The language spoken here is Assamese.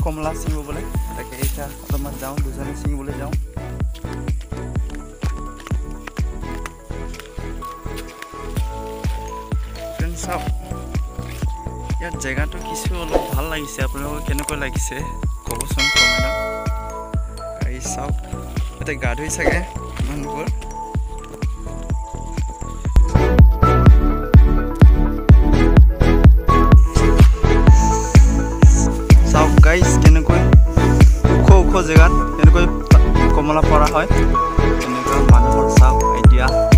কমলা ছিঙিবলৈ তাকে এতিয়া অলপমান যাওঁ দুজনে ছিঙিবলৈ যাওঁ চাওক ইয়াত জেগাটো কিছু অলপ ভাল লাগিছে আপোনালোকৰ কেনেকুৱা লাগিছে ক'বচোন কমেণ্টত এই চাওক এতিয়া গা ধুই চাগে মানুহবোৰ চাওক গাইজ কেনেকৈ ওখ ওখ জেগাত কেনেকৈ কমলা পৰা হয় তেনেকুৱা মানুহৰ চাওক এতিয়া